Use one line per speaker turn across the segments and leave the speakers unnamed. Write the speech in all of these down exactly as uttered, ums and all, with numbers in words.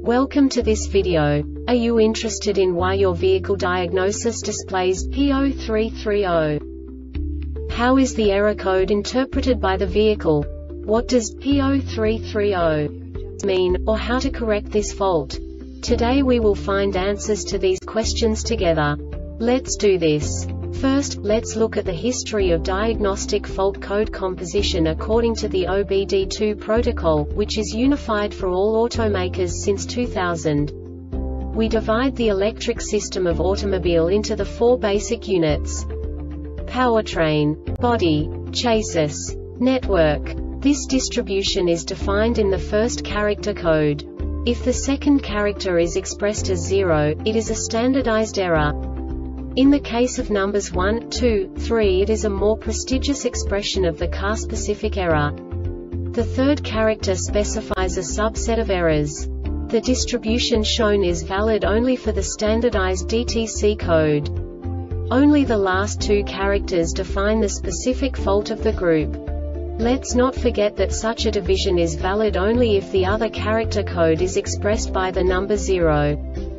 Welcome to this video. Are you interested in why your vehicle diagnosis displays P zero three three zero? How is the error code interpreted by the vehicle? What does P zero three three zero mean, or how to correct this fault? Today we will find answers to these questions together. Let's do this. First, let's look at the history of diagnostic fault code composition according to the O B D two protocol, which is unified for all automakers since two thousand. We divide the electric system of automobile into the four basic units: powertrain, body, chassis, network. This distribution is defined in the first character code. If the second character is expressed as zero, it is a standardized error. In the case of numbers one, two, three, it is a more prestigious expression of the car-specific error. The third character specifies a subset of errors. The distribution shown is valid only for the standardized D T C code. Only the last two characters define the specific fault of the group. Let's not forget that such a division is valid only if the other character code is expressed by the number zero.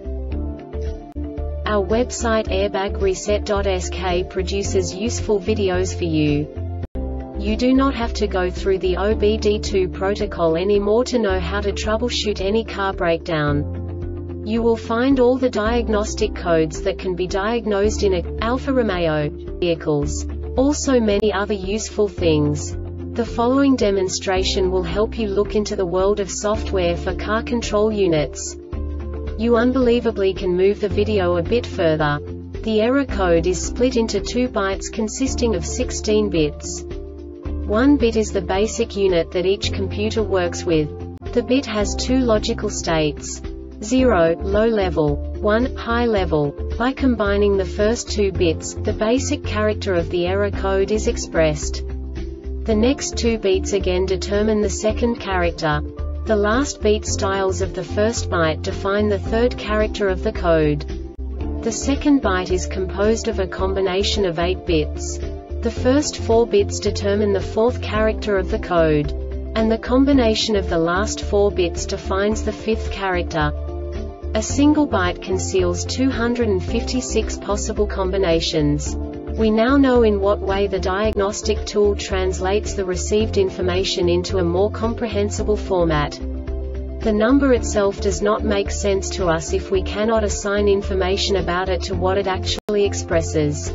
Our website airbag reset dot S K produces useful videos for you. You do not have to go through the O B D two protocol anymore to know how to troubleshoot any car breakdown. You will find all the diagnostic codes that can be diagnosed in a Alfa Romeo vehicles. Also many other useful things. The following demonstration will help you look into the world of software for car control units. You unbelievably can move the video a bit further. The error code is split into two bytes consisting of sixteen bits. One bit is the basic unit that each computer works with. The bit has two logical states: zero, low level, one, high level. By combining the first two bits, the basic character of the error code is expressed. The next two beats again determine the second character. The last beat styles of the first byte define the third character of the code. The second byte is composed of a combination of eight bits. The first four bits determine the fourth character of the code. And the combination of the last four bits defines the fifth character. A single byte conceals two hundred fifty-six possible combinations. We now know in what way the diagnostic tool translates the received information into a more comprehensible format. The number itself does not make sense to us if we cannot assign information about it to what it actually expresses.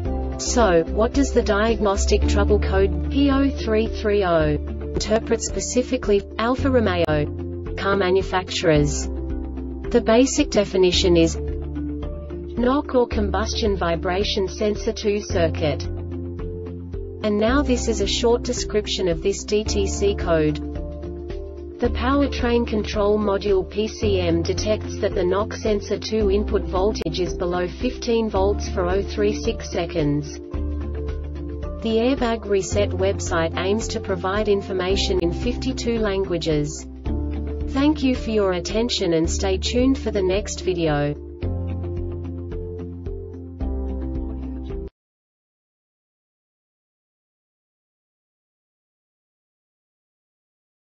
So, what does the diagnostic trouble code P zero three three zero interpret specifically for Alfa Romeo car manufacturers? The basic definition is knock or combustion vibration sensor two circuit. And now this is a short description of this D T C code. The powertrain control module P C M detects that the knock sensor two input voltage is below fifteen volts for zero point three six seconds. The Airbag Reset website aims to provide information in fifty-two languages. Thank you for your attention and stay tuned for the next video.